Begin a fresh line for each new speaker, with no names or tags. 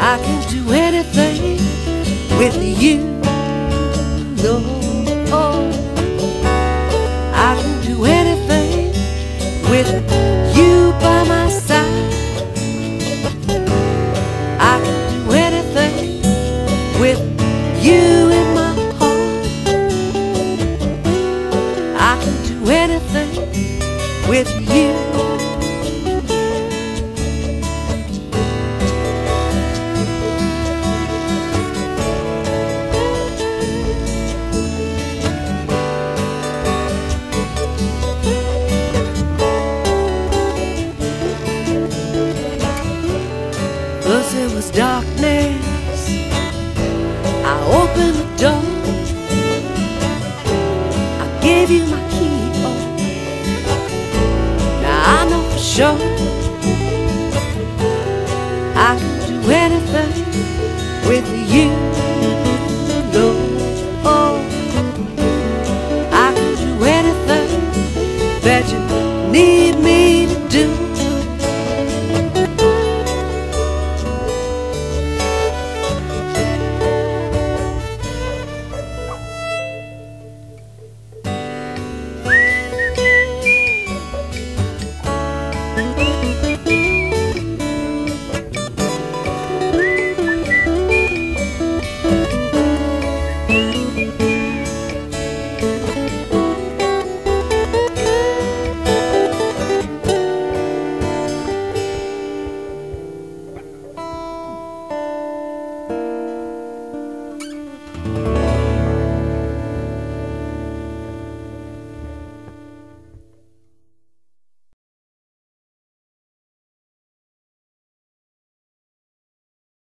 I can do anything with you. No, I can do anything with you by my side. I can do anything with you in my heart. I can do anything with you. First it was darkness, I opened the door, I gave you my key, oh. Now I know for sure I can do anything with you.